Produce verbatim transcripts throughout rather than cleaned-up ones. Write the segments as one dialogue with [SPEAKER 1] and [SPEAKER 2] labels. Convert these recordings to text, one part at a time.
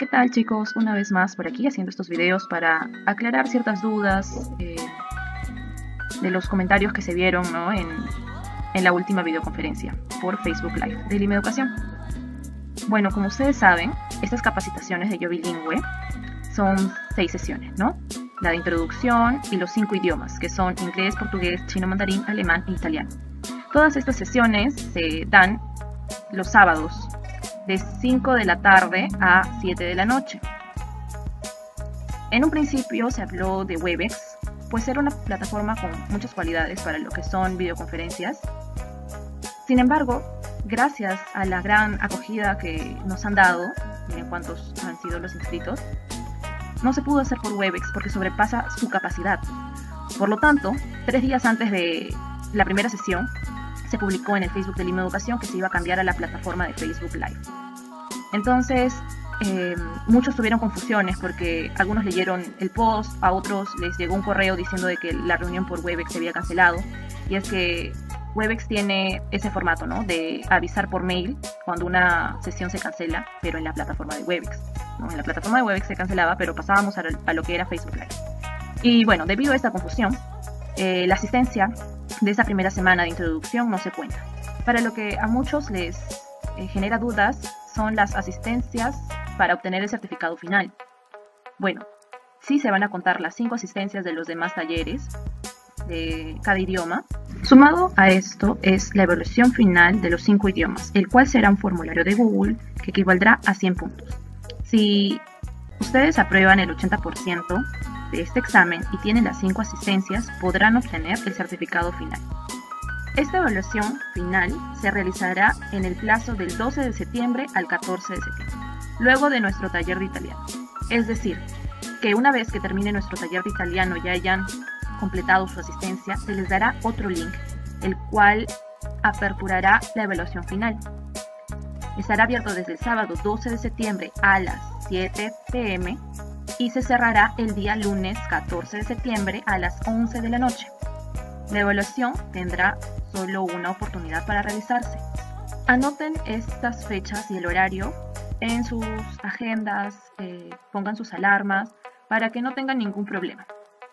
[SPEAKER 1] ¿Qué tal, chicos? Una vez más por aquí haciendo estos videos para aclarar ciertas dudas eh, de los comentarios que se vieron, ¿no? en, en la última videoconferencia por Facebook Live de Lima Educación. Bueno, como ustedes saben, estas capacitaciones de Yo Bilingüe son seis sesiones, ¿no? La de introducción y los cinco idiomas, que son inglés, portugués, chino, mandarín, alemán e italiano. Todas estas sesiones se dan los sábados de cinco de la tarde a siete de la noche. En un principio se habló de Webex, pues era una plataforma con muchas cualidades para lo que son videoconferencias. Sin embargo, gracias a la gran acogida que nos han dado, miren cuántos han sido los inscritos, no se pudo hacer por Webex porque sobrepasa su capacidad. Por lo tanto, tres días antes de la primera sesión, se publicó en el Facebook de Lima Educación que se iba a cambiar a la plataforma de Facebook Live. Entonces, eh, muchos tuvieron confusiones porque algunos leyeron el post, a otros les llegó un correo diciendo de que la reunión por Webex se había cancelado. Y es que Webex tiene ese formato, ¿no? De avisar por mail cuando una sesión se cancela, pero en la plataforma de Webex, ¿no? En la plataforma de Webex se cancelaba, pero pasábamos a, a lo que era Facebook Live. Y bueno, debido a esta confusión, eh, la asistencia de esa primera semana de introducción no se cuenta. Para lo que a muchos les eh, genera dudas son las asistencias para obtener el certificado final. Bueno, sí se van a contar las cinco asistencias de los demás talleres de cada idioma. Sumado a esto es la evaluación final de los cinco idiomas, el cual será un formulario de Google que equivaldrá a cien puntos. Si ustedes aprueban el ochenta por ciento de este examen y tienen las cinco asistencias, podrán obtener el certificado final. Esta evaluación final se realizará en el plazo del doce de septiembre al catorce de septiembre, luego de nuestro taller de italiano. Es decir, que una vez que termine nuestro taller de italiano y hayan completado su asistencia, se les dará otro link, el cual aperturará la evaluación final. Estará abierto desde el sábado doce de septiembre a las siete pe eme y se cerrará el día lunes catorce de septiembre a las once de la noche. La evaluación tendrá solo una oportunidad para realizarse. Anoten estas fechas y el horario en sus agendas, eh, pongan sus alarmas para que no tengan ningún problema.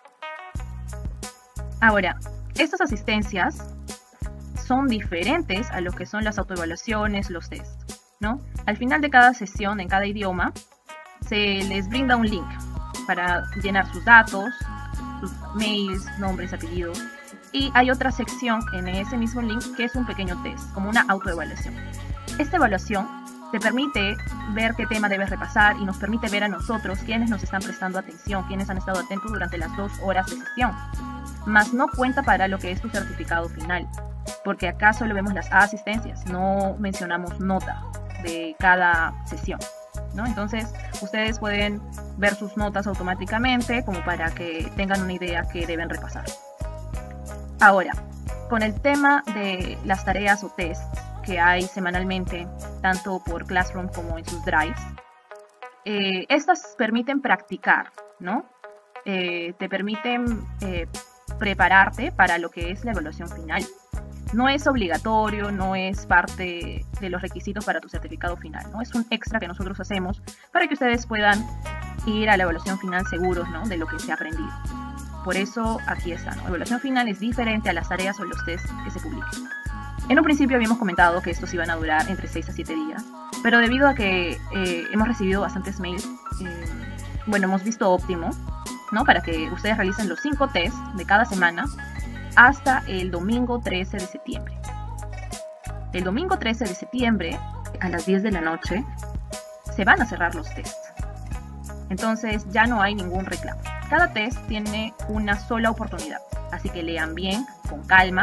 [SPEAKER 1] Ahora, estas asistencias son diferentes a lo que son las autoevaluaciones, los tests, ¿no? Al final de cada sesión, en cada idioma, se les brinda un link para llenar sus datos, sus mails, nombres, apellidos. Y hay otra sección en ese mismo link que es un pequeño test, como una autoevaluación. Esta evaluación te permite ver qué tema debes repasar y nos permite ver a nosotros quiénes nos están prestando atención, quiénes han estado atentos durante las dos horas de sesión. Mas no cuenta para lo que es tu certificado final, porque acá solo vemos las asistencias, no mencionamos nota de cada sesión, ¿no? Entonces, ustedes pueden ver sus notas automáticamente como para que tengan una idea que deben repasar. Ahora, con el tema de las tareas o tests que hay semanalmente, tanto por Classroom como en sus drives, eh, estas permiten practicar, ¿no? Eh, te permiten eh, prepararte para lo que es la evaluación final. No es obligatorio, no es parte de los requisitos para tu certificado final, ¿no? Es un extra que nosotros hacemos para que ustedes puedan ir a la evaluación final seguros, ¿no? De lo que se ha aprendido. Por eso aquí está, ¿no? Evaluación final es diferente a las tareas o los tests que se publiquen. En un principio habíamos comentado que estos iban a durar entre seis a siete días, pero debido a que eh, hemos recibido bastantes mails, eh, bueno, hemos visto óptimo, ¿no? Para que ustedes realicen los cinco tests de cada semana hasta el domingo trece de septiembre. El domingo trece de septiembre, a las diez de la noche, se van a cerrar los tests. Entonces ya no hay ningún reclamo. Cada test tiene una sola oportunidad, así que lean bien, con calma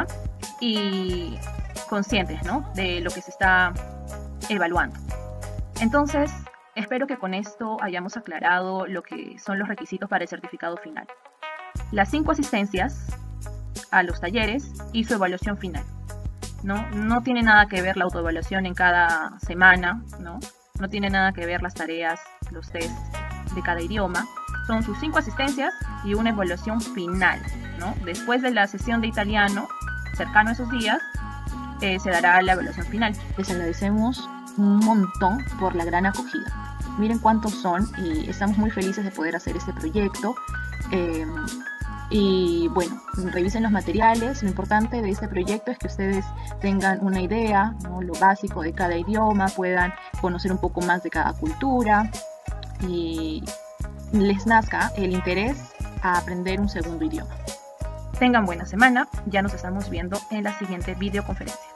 [SPEAKER 1] y conscientes, ¿no? De lo que se está evaluando. Entonces, espero que con esto hayamos aclarado lo que son los requisitos para el certificado final. Las cinco asistencias a los talleres y su evaluación final, ¿no? No tiene nada que ver la autoevaluación en cada semana, ¿no? No tiene nada que ver las tareas, los tests de cada idioma. Son sus cinco asistencias y una evaluación final, ¿no? Después de la sesión de italiano, cercano a esos días, eh, se dará la evaluación final. Les agradecemos un montón por la gran acogida. Miren cuántos son y estamos muy felices de poder hacer este proyecto. Eh, y bueno, revisen los materiales. Lo importante de este proyecto es que ustedes tengan una idea, ¿no?, lo básico de cada idioma, puedan conocer un poco más de cada cultura y les nazca el interés a aprender un segundo idioma. Tengan buena semana, ya nos estamos viendo en la siguiente videoconferencia.